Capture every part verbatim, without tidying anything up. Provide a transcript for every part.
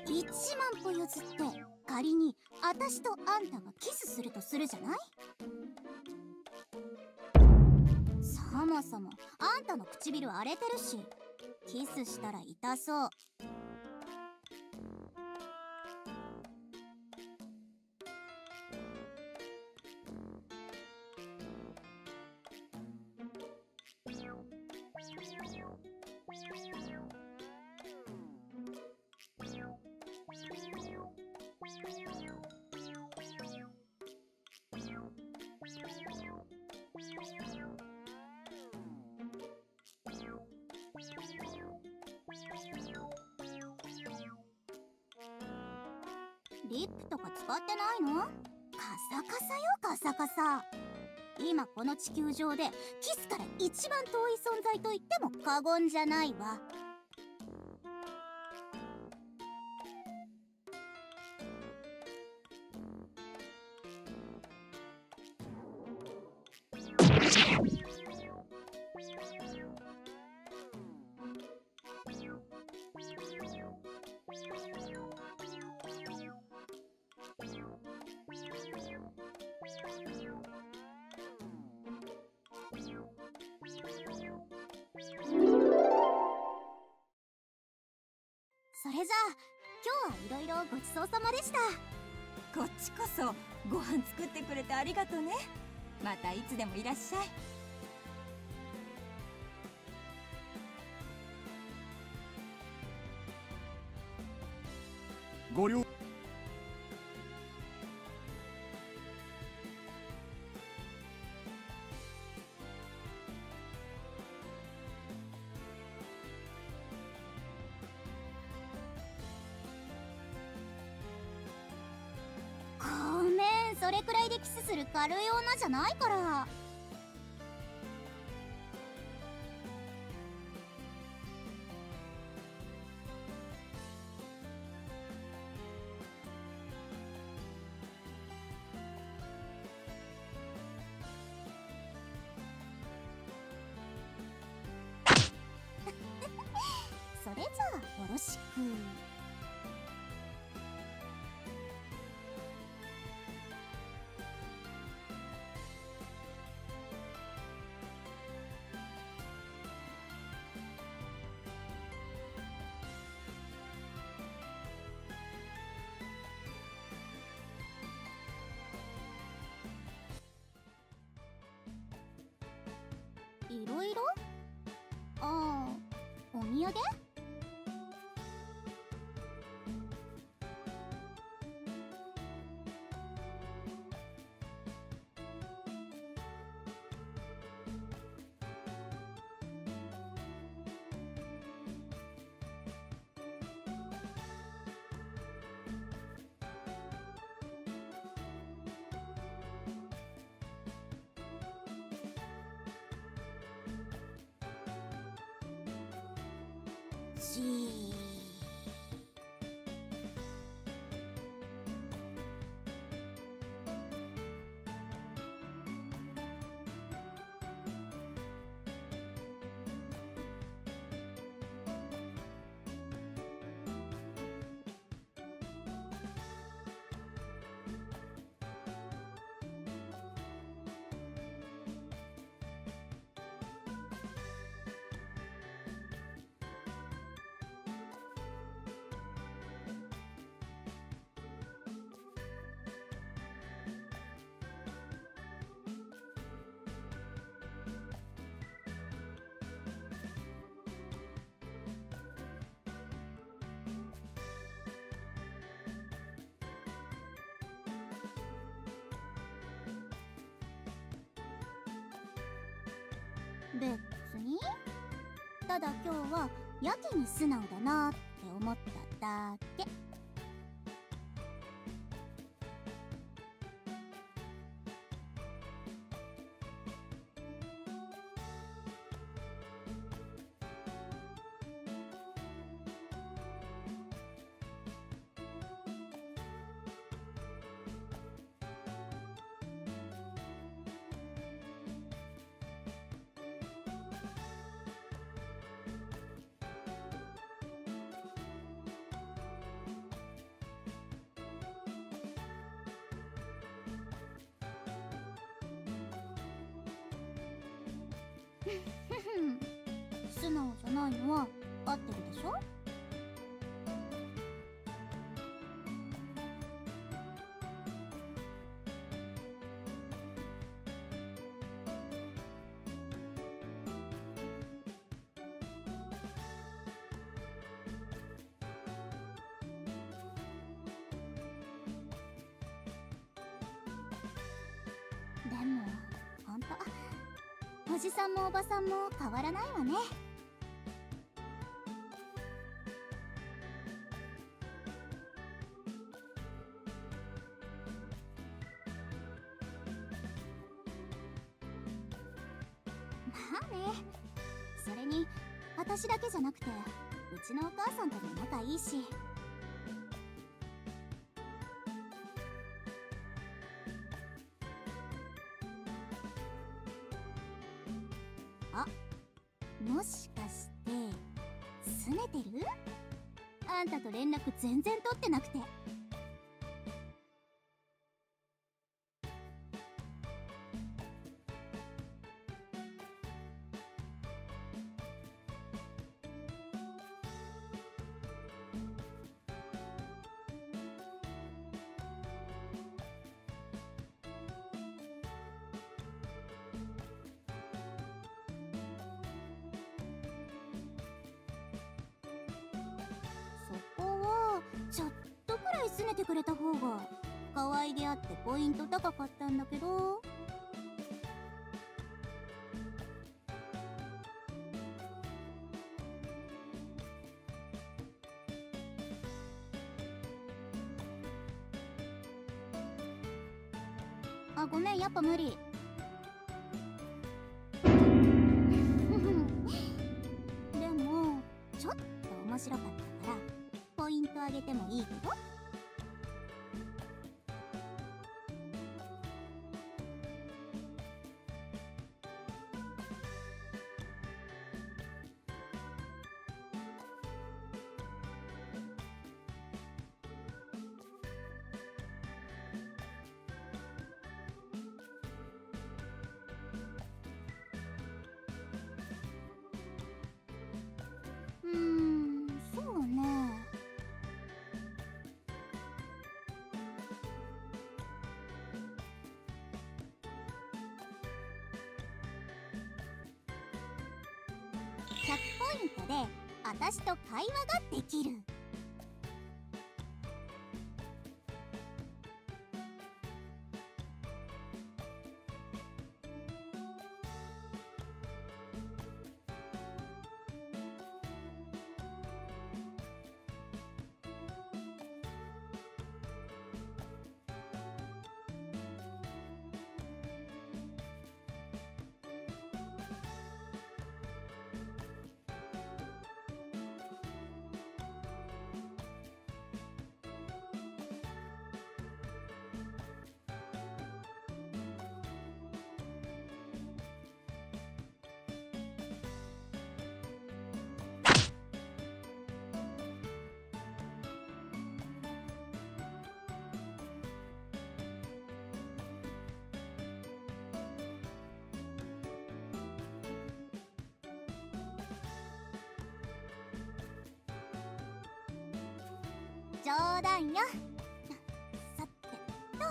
いちまん歩譲って仮に私とあんたがキスするとするじゃない。そもそもあんたの唇荒れてるし、キスしたら痛そう。リップとか使ってないの？カサカサよ、カサカサ。今この地球上でキスから一番遠い存在と言っても過言じゃないわ。それじゃあ今日はいろいろごちそうさまでした。 こっちこそご飯作ってくれてありがとね。またいつでもいらっしゃい。 ご了ごめん、それくらいでキスする軽い女じゃないから。それじゃあよろしく。いろいろ？ああ、お土産？じー別に。ただ今日はやけに素直だなって思っただけ。 素直じゃないのは合ってるでしょ。でもほんとおじさんもおばさんも変わらないわね。まあね。それに私だけじゃなくてうちのお母さんとも仲いいし。あ、もしかして拗ねてる？あんたと連絡全然取ってなくて。そこはちょっとくらい拗ねてくれた方が可愛げあってポイント高かったんだけど。あ、ごめん、やっぱ無理。でもちょっと面白かったからポイントあげてもいいけど。うーん、そうね。ひゃくポイントで私と会話ができる。冗談よ。さてと。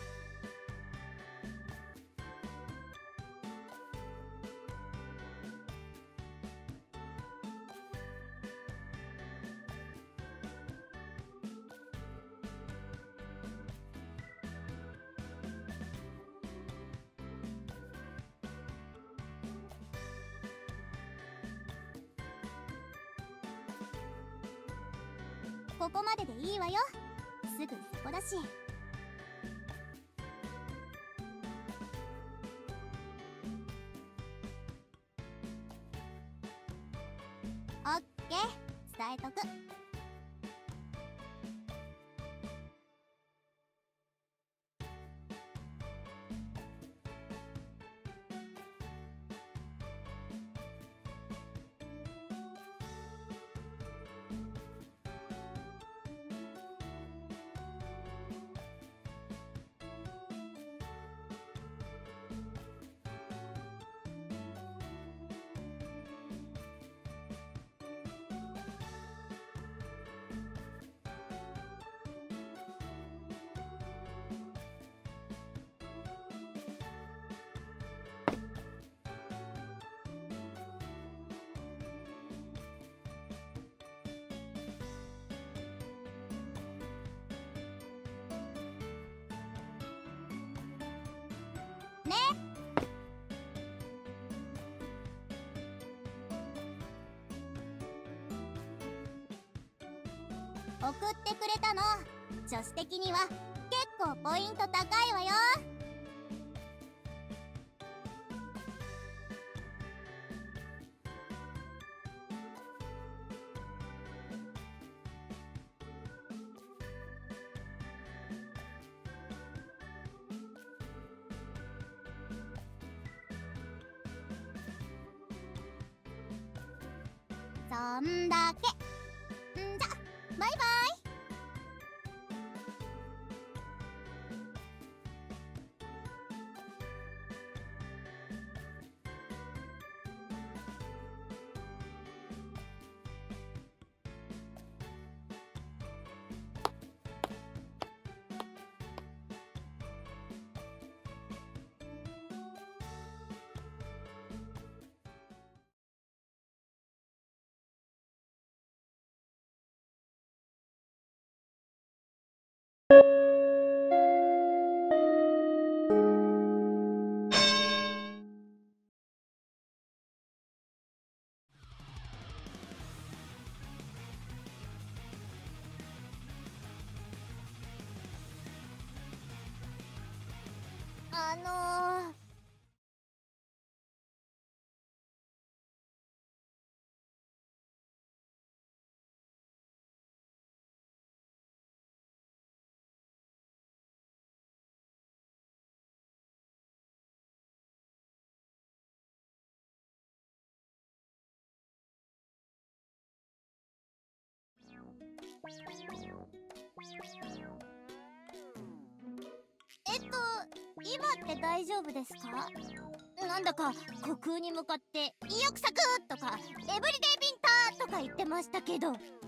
ここまででいいわよ。すぐそこだし。オッケー、伝えとく。 ね。送ってくれたの。女子的には結構ポイント高いわよ。そんだけ。んじゃ、バイバイ。あのーえっと今って大丈夫ですか？なんだか虚空に向かって「意欲作」とか「エブリデイビンター」とか言ってましたけど。